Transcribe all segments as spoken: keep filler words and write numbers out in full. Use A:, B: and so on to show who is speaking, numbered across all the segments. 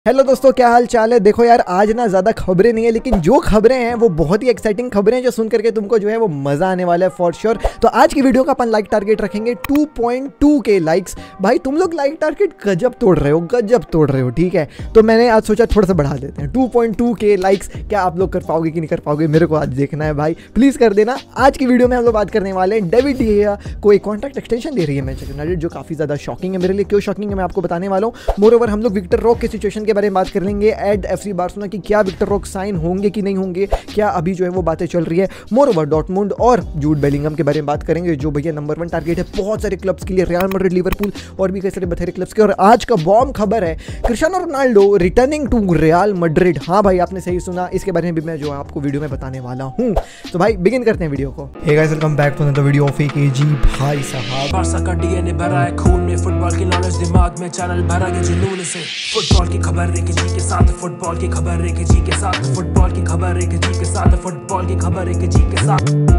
A: Hello दोस्तों, क्या हाल चाल है। देखो यार, आज ना ज़्यादा खबरें नहीं है, लेकिन जो खबरें हैं वो बहुत ही एक्साइटिंग खबरें हैं जो सुन करके तुमको जो है वो मज़ा आने वाला है फॉर श्योर। तो आज की वीडियो का अपन लाइक टारगेट रखेंगे two point two K likes. भाई तुम लोग लाइक टारगेट गजब तोड़ रहे हो, गजब तोड़ रहे हो, ठीक है। तो मैंने आज सोचा थोड़ा सा बढ़ा देते हैं, two point two K likes. क्या आप लोग कर पाओगे कि नहीं कर पाओगे, मेरे को आज देखना है भाई, प्लीज़ कर देना। आज की वीडियो में हम लोग बात करने वाले हैं डेविड डी गिया को एक कॉन्ट्रैक्ट एक्सटेंशन दे रही है मैनचेस्टर यूनाइटेड, जो काफ़ी ज़्यादा शॉकिंग है मेरे लिए। क्यों शॉकिंग है मैं आपको बताने वाला हूँ। मोर ओवर हम लोग विक्टर रॉक के सिचुएशन के बारे में बात कर लेंगे एट एफसी बार्सिलोना की, क्या विक्टर रॉक साइन होंगे कि नहीं होंगे, क्या अभी जो है वो बातें चल रही है। मोर ओवर डॉर्टमुंड और जूड बेलिंगम के बारे में बात करेंगे, जो भैया नंबर वन टारगेट है बहुत सारे क्लब्स के लिए, रियल मैड्रिड, लिवरपूल और भी कई सारे बथेरे क्लब्स के। और आज का बॉम्ब खबर है Cristiano Ronaldo returning to Real Madrid. हाँ भाई, आपने सही सुना, इसके बारे में भी मैं जो आपको वीडियो में बताने वाला हूँ। तो भाई बिगिन करते हैं वीडियो को। Hey guys, welcome back to another video of AKG. भाई साहब,
B: बारसा का डीएनए भरा है खून में, फुटबॉल की नॉलेज दिमाग में, चैनल भरा है जुनून से। फुटबॉल की खबर एक जी के साथ, फुटबॉल की खबर एक जी के साथ, फुटबॉल की खबर एक जी के साथ, फुटबॉल की खबर एक जी के साथ।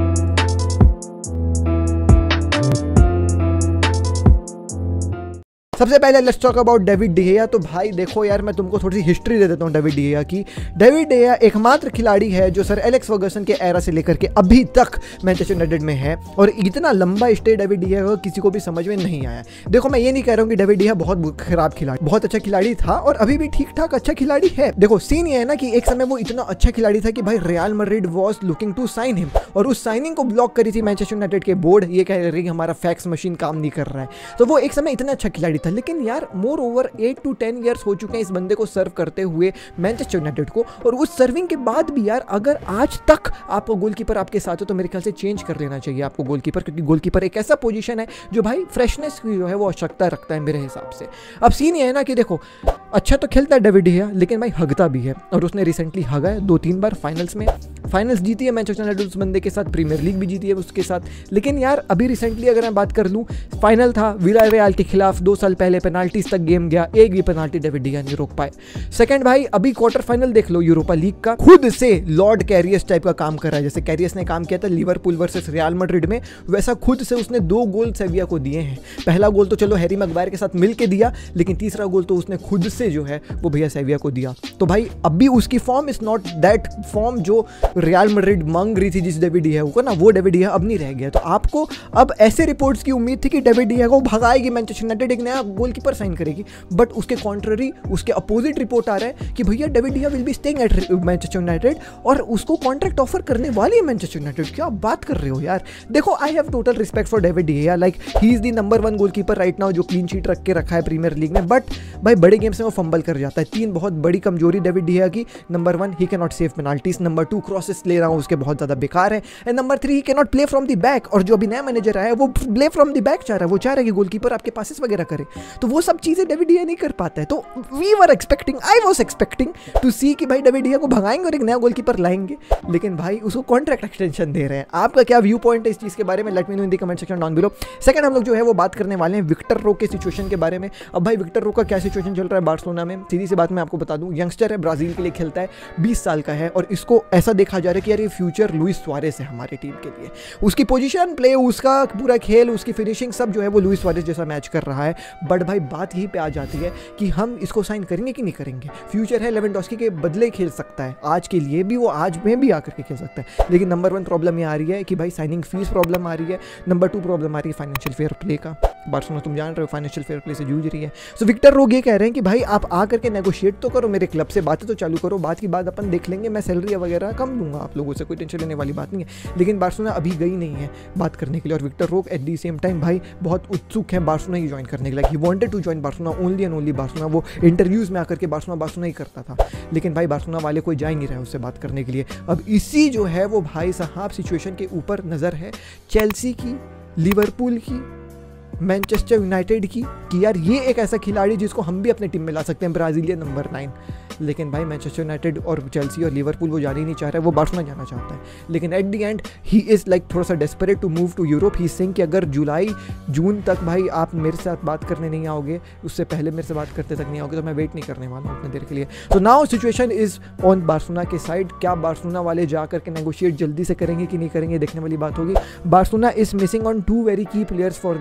A: सबसे पहले let's talk about David De Gea. तो भाई देखो यार, मैं तुमको थोड़ी सी हिस्ट्री दे देता हूँ डेविड डी गिया की। डेविड डी गिया एकमात्र खिलाड़ी है जो सर एलेक्स फर्गसन के एरा से लेकर के अभी तक मैनचेस्टर यूनाइटेड में है, और इतना लंबा स्टे डेविड डी गिया का किसी को भी समझ में नहीं आया। देखो, मैं ये नहीं कह रहा हूँ कि डेविड डी गिया बहुत खराब खिलाड़ी, बहुत अच्छा खिलाड़ी था और अभी भी ठीक ठाक अच्छा खिलाड़ी है। देखो, सीन ये है ना कि एक समय वो इतना अच्छा खिलाड़ी था कि भाई Real Madrid was looking to sign him, और उस साइनिंग को ब्लॉक करी थी मैनचेस्टर यूनाइटेड के बोर्ड, ये कह रही कि हमारा फैक्स मशीन काम नहीं कर रहा है। तो वो एक समय इतना अच्छा खिलाड़ी था, लेकिन यार more over eight to ten years हो चुके हैं इस बंदे को सर्व करते हुए मैनचेस्टर यूनाइटेड को, और उस सर्विंग के बाद भी यार अगर आज तक आपको गोलकीपर आपके साथ हो तो मेरे ख्याल से चेंज कर लेना चाहिए आपको गोलकीपर, क्योंकि गोलकीपर एक ऐसा पोजीशन है जो भाई फ्रेशनेस की जो है वो आवश्यकता रखता है मेरे हिसाब से। अब सीन ये है ना कि देखो, अच्छा तो खेलता है डेविड डी गिया, लेकिन भाई हगता भी है, और उसने रिसेंटली हगा है दो तीन बार फाइनल्स में। फाइनल्स जीती है मैनचेस्टर यूनाइटेड उस बंदे के साथ, प्रीमियर लीग भी जीती है उसके साथ। लेकिन यार अभी रिसेंटली अगर मैं बात कर लूँ, फाइनल था विलारियल के खिलाफ दो साल पहले, पेनाल्टीज तक गेम गया, एक भी पेनाल्टी डेविड डी गिया नहीं रोक पाए। सेकंड भाई, अभी क्वार्टर फाइनल देख लो यूरोपा लीग का, खुद से लॉर्ड कैरियस टाइप का काम कर रहा है। जैसे कैरियस ने काम किया था लिवरपूल वर्सेस रियल मैड्रिड में, वैसा खुद से उसने दो गोल सेविया को दिए हैं। पहला गोल तो चलो हैरी मैग्वायर के साथ मिल के दिया, लेकिन तीसरा गोल तो उसने खुद से जो है वो भैया सेविया को दिया। तो भाई अभी उसकी form is not that form जो रियल मैड्रिड मांग रही थी जिस डेविड डी गिया को ना, वो डेविड डी गिया अब नहीं रह गया। तो आपको अब ऐसे रिपोर्ट्स की उम्मीद थी कि डेविड डी गिया को भगाएगी मैनचेस्टर यूनाइटेड, एक नया गोलकीपर साइन करेगी, बट उसके कॉन्ट्ररी, उसके अपोजिट रिपोर्ट आ रहा है कि भैया David De Gea will be staying at Manchester United, और उसको कॉन्ट्रैक्ट ऑफर करने वाली है मैनचेस्टर यूनाइटेड। क्या बात कर रहे हो यार। देखो, I have total respect for David De Gea, like he is the number one goalkeeper right now जो क्लीन शीट रख के रखा है प्रीमियर लीग में, बट भाई बड़े गेम्स में वो फंबल कर जाता है। तीन बहुत बड़ी कमजोरी डेविड डी गिया की, number one he can not save penalties, number two crosses ले रहा हूँ उसके बहुत ज्यादा बेकार है, and number three he can not play from the back. और जो अभी नया मैनेजर आया है वो प्ले फ्रॉम द बैक चाह रहा है, वो चाह रहा है कि गोलकीपर आपके पासेस वगैरह करे, तो वो सब चीजें डेविड डी गिया नहीं कर पाता है। तो we were expecting, I was expecting to see कि भाई डेविड डी गिया को भगाएंगे और एक नया गोलकीपर लाएंगे, लेकिन भाई उसको कॉन्ट्रैक्ट एक्सटेंशन दे रहे हैं। आपका क्या व्यू पॉइंट है इस चीज के बारे में, let me know in the comment section down below. Second हम लोग जो है वो बात करने वाले हैं विक्टर रॉक के सिचुएशन के बारे में। अब भाई विक्टर रॉक का क्या सिचुएशन चल रहा है बार्सिलोना में, सीधी सी बात मैं आपको बता दूं, यंगस्टर है, ब्राजील के लिए खेलता है, बीस साल का है, और इसको ऐसा देखा जा रहा है कि यार ये फ्यूचर लुइस सुआरेज है हमारी टीम के लिए। उसकी पोजीशन प्ले, उसका पूरा खेल, उसकी फिनिशिंग सब जो है वो लुइस सुआरेज जैसा मैच कर रहा है। बट भाई बात यही पे आ जाती है कि हम इसको साइन करेंगे कि नहीं करेंगे। फ्यूचर है, लेवेंडोस्की के बदले खेल सकता है, आज के लिए भी वो आज में भी आकर के खेल सकता है, लेकिन नंबर वन प्रॉब्लम ये आ रही है कि भाई साइनिंग फीस प्रॉब्लम आ रही है, नंबर टू प्रॉब्लम आ रही है फाइनेंशियल फेयर प्ले का। बार्सिलोना तुम जान रहे हो फाइनेंशियल फेयर प्ले से जूझ रही है। सो विक्टर रॉक ये कह रहे हैं कि भाई आप आकर के नेगोशिएट तो करो, मेरे क्लब से बातें तो चालू करो, बात की बात अपन देख लेंगे, मैं सैलरी वगैरह कम दूंगा आप लोगों से, कोई टेंशन लेने वाली बात नहीं है। लेकिन बार्सिलोना अभी गई नहीं है बात करने के लिए, और Victor Roque at the same time भाई बहुत उत्सुक है बार्सिलोना ही ज्वाइन करने के लिए। He wanted to join Barcelona only and only Barcelona. वो इंटरव्यूज में आकर के बार्सिलोना बार्सिलोना ही करता था, लेकिन भाई बार्सिलोना वाले कोई जा ही नहीं रहे उससे बात करने के लिए। अब इसी जो है वो भाई साहब सिचुएशन के ऊपर नज़र है चेल्सी की, लिवरपूल की, मैनचेस्टर यूनाइटेड की, कि यार ये एक ऐसा खिलाड़ी जिसको हम भी अपने टीम में ला सकते हैं, ब्राजीलियन नंबर नाइन। लेकिन भाई मैनचेस्टर यूनाइटेड और चेल्सी और लिवरपूल वो जाने ही नहीं चाह रहा है, वो बार्सिलोना जाना चाहता है। लेकिन at the end he is like थोड़ा सा desperate to move to Europe. He thinks कि अगर जुलाई जून तक भाई आप मेरे साथ बात करने नहीं आओगे, उससे पहले मेरे से बात करते तक नहीं आओगे, तो मैं वेट नहीं करने वाला हूँ उतने देर के लिए। तो now situation is on Barcelona के साइड। क्या बार्सिलोना वाले जा करके नेगोशिएट जल्दी से करेंगे कि नहीं करेंगे, देखने वाली बात होगी। Barcelona is missing on two very key players for their upcoming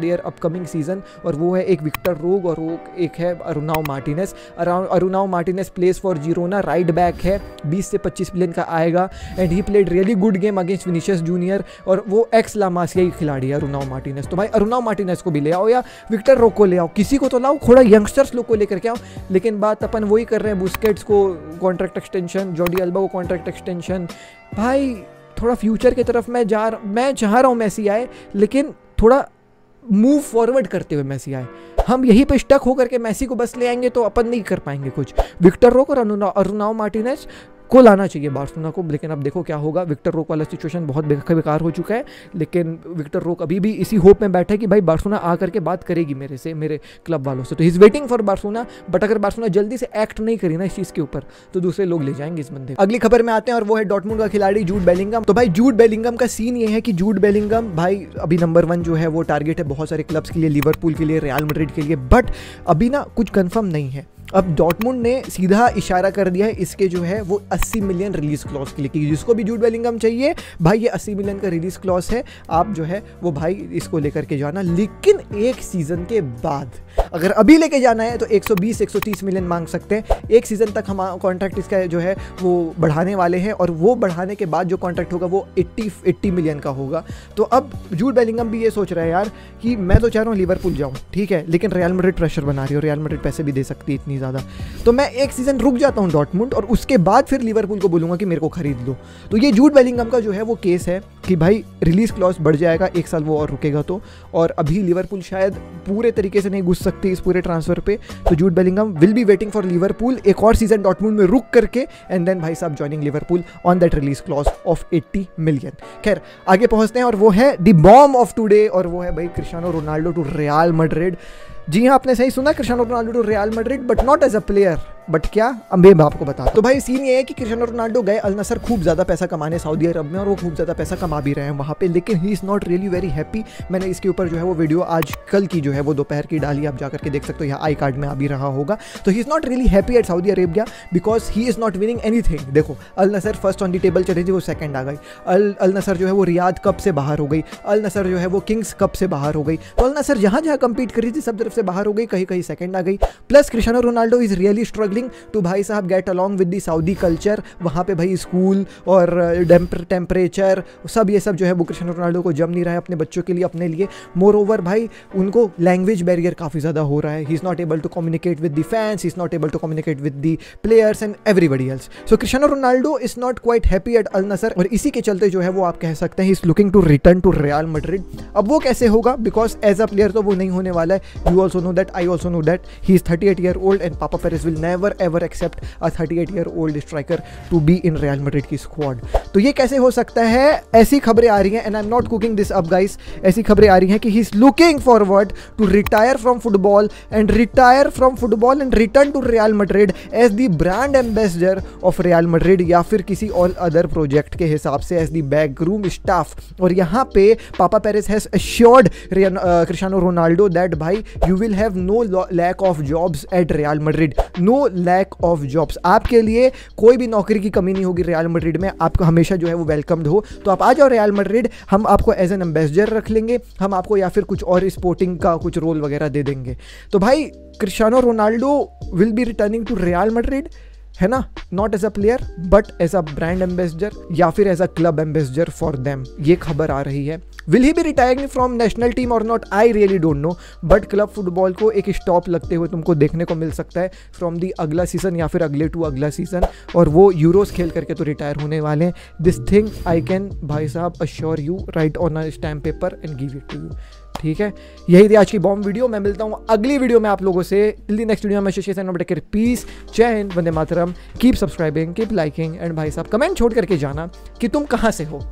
A: upcoming season, और वो है एक विक्टर रोग और वो एक है Arnau Martinez. Arnau Martinez plays for Girona, right back है, बीस से पच्चीस मिलियन का आएगा and he played really good game against Vinicius Junior, और वो एक्स लामासिया ही खिलाड़ी है अरुनाओ मार्टिनेस। तो भाई अरुनाओ मार्टिनेस को भी ले आओ या विक्टर रोग को ले आओ, किसी को तो लाओ, थोड़ा यंगस्टर्स लोग को लेकर के आओ। लेकिन बात अपन वही कर रहे हैं, बुस्केट्स को कॉन्ट्रैक्ट एक्सटेंशन, जॉर्डी अल्बा को कॉन्ट्रैक्ट एक्सटेंशन। भाई थोड़ा फ्यूचर की तरफ मैं जा मैं चाह रहा हूँ मेसी आए, लेकिन थोड़ा मूव फॉरवर्ड करते हुए मेसी आए। हम यहीं पे स्टक होकर के मेसी को बस ले आएंगे तो अपन नहीं कर पाएंगे कुछ। विक्टर रोक और अरुनाओ मार्टिनेस को लाना चाहिए बार्सिलोना को, लेकिन अब देखो क्या होगा। विक्टर रोक वाला सिचुएशन बहुत बेकार हो चुका है, लेकिन विक्टर रोक अभी भी इसी होप में बैठा है कि भाई बार्सिलोना आकर के बात करेगी मेरे से, मेरे क्लब वालों से। तो he is waiting for Barcelona, but अगर बार्सिलोना जल्दी से एक्ट नहीं करी ना इस चीज़ के ऊपर तो दूसरे लोग ले जाएंगे इस बंदे। अगली खबर में आते हैं और वो है डॉर्टमुंड का खिलाड़ी जूड बेलिंगम। तो भाई जूड बेलिंगम का सीन ये है कि जूड बेलिंगम भाई अभी नंबर वन जो है वो टारगेट है बहुत सारे क्लब्स के लिए, लिवरपूल के लिए, रियल मैड्रिड के लिए, बट अभी ना कुछ कंफर्म नहीं है। अब डॉर्टमुंड ने सीधा इशारा कर दिया है इसके जो है वो अस्सी मिलियन रिलीज क्लॉज के लिए, कि जिसको भी जूड बेलिंगम चाहिए भाई ये अस्सी मिलियन का रिलीज क्लॉज है, आप जो है वो भाई इसको लेकर के जाना, लेकिन एक सीजन के बाद। अगर अभी लेके जाना है तो एक सौ बीस एक सौ तीस मिलियन मांग सकते हैं। एक सीजन तक हम कॉन्ट्रैक्ट इसका जो है वो बढ़ाने वाले हैं, और वो बढ़ाने के बाद जो कॉन्ट्रैक्ट होगा वो अस्सी अस्सी मिलियन का होगा। तो अब जूड बेलिंगम भी ये सोच रहा है यार कि मैं तो चाह रहा हूँ लिवरपूल जाऊँ, ठीक है, लेकिन रियल मैड्रिड प्रेशर बना रही है और रियल मैड्रिड पैसे भी दे सकती है इतनी ज़्यादा, तो मैं एक सीजन रुक जाता हूँ डॉर्टमुंड और उसके बाद फिर लिवरपूल को बोलूँगा कि मेरे को खरीद लो। तो ये जूड बेलिंगम का जो है वो केस है कि भाई रिलीज क्लॉज बढ़ जाएगा, एक साल वो और रुकेगा तो, और अभी लिवरपूल शायद पूरे तरीके से नहीं घुस सकती इस पूरे ट्रांसफर पे। तो Jude Bellingham will be waiting for Liverpool एक और सीजन डॉर्टमुंड में रुक करके, एंड देन भाई साहब joining Liverpool on that release clause of अस्सी मिलियन। खैर आगे पहुंचते हैं और वो है द बॉम्ब ऑफ टुडे, और वो है भाई Cristiano Ronaldo to Real Madrid. जी हाँ, आपने सही सुना, Cristiano Ronaldo to Real Madrid, but not as a player, but क्या अब मैं आपको बता। तो भाई सीन ये है कि क्रिस्टियानो रोनाल्डो गए अल नसर खूब ज़्यादा पैसा कमाने सऊदी अरब में, और वो खूब ज़्यादा पैसा कमा भी रहे हैं वहाँ पे, लेकिन he is not really very happy. मैंने इसके ऊपर जो है वो वीडियो आज कल की जो है वो दोपहर की डाली, आप जाकर के देख सकते हो, यहाँ आई कार्ड में आ भी रहा होगा। तो he is not really happy at Saudi Arabia because he is not winning anything. देखो Al Nassr first on the table चली थी, वो सेकंड आ गई। अल अल नसर जो है वो रियाद कप से बाहर हो गई, अल नसर जो है वो किंग्स कप से बाहर हो गई। तो अल नसर जहाँ जहाँ कंपीट कर रही थी सब तरफ से बाहर हो गई, कहीं कहीं सेकंड आ गई। Plus Cristiano Ronaldo is really struggling to भाई साहब get along with the Saudi culture. वहाँ पे भाई स्कूल और टेम्परेचर सब ये सब जो है वो क्रिस्टियानो रोनाल्डो को जम नहीं रहा है अपने बच्चों के लिए, अपने लिए। मोर ओवर भाई उनको लैंग्वेज बैरियर काफ़ी ज़्यादा हो रहा है, he is not able to communicate with the fans, he is not able to communicate with the players and everybody else. So Cristiano Ronaldo is not quite happy at Al Nassr, और इसी के चलते जो है वो आप कह सकते हैं he is looking to return to Real Madrid. अब वो कैसे होगा, बिकॉज एज अ प्लेयर तो वो नहीं होने वाला है। You also know that, I also know that he is thirty eight year old and Papa Perez will never ever accept a thirty eight year old striker to be in Real Madrid की squad. तो ये कैसे हो सकता है, ऐसी खबरें आ रही हैं, and I am not cooking this up guys, ऐसी खबरें आ रही हैं कि he is looking forward to retire from football and retire from football and return to Real Madrid as the brand ambassador of Real Madrid, या फिर किसी और अदर प्रोजेक्ट के हिसाब से एज द बैकरूम स्टाफ। और यहाँ पे Papa Perez has assured Cristiano Ronaldo that भाई you will have no lack of jobs at Real Madrid, no lack of jobs. आपके लिए कोई भी नौकरी की कमी नहीं होगी रियल मैड्रिड में, आपको हमेशा जो है वो वेलकम्ड हो। तो आप आ जाओ रियल मैड्रिड, हम आपको एज एन एम्बेसडर रख लेंगे, हम आपको या फिर कुछ और स्पोर्टिंग का कुछ रोल वगैरह दे देंगे। तो भाई Cristiano Ronaldo will be returning to Real Madrid, है ना, not as a player but as a brand ambassador या फिर as a club ambassador for them, ये खबर आ रही है। Will he be retiring from national team और not, I really don't know, but club football को एक स्टॉप लगते हुए तुमको देखने को मिल सकता है फ्रॉम दी अगला सीजन या फिर अगले टू अगला सीजन, और वो यूरोस खेल करके तो रिटायर होने वाले हैं। दिस थिंग आई कैन भाई साहब assure you, write on a stamp paper and give it to you. ठीक है, यही थी आज की बॉम्ब वीडियो। मैं मिलता हूँ अगली वीडियो में आप लोगों से। टिल द नेक्स्ट वीडियो में Shashi Sen take care, peace, जय हिंद, वंदे मातरम, keep subscribing, keep liking, and भाई साहब कमेंट छोड़ करके जाना कि तुम कहाँ से हो।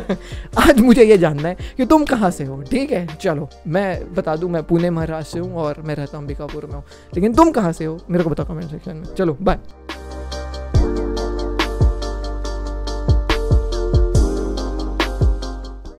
A: आज मुझे ये जानना है कि तुम कहाँ से हो, ठीक है। चलो मैं बता दूँ, मैं पुणे महाराष्ट्र से हूँ और मैं रहता हूँ अंबिकापुर में हूँ, लेकिन तुम कहाँ से हो मेरे को बताओ कमेंट सेक्शन में। चलो बाय।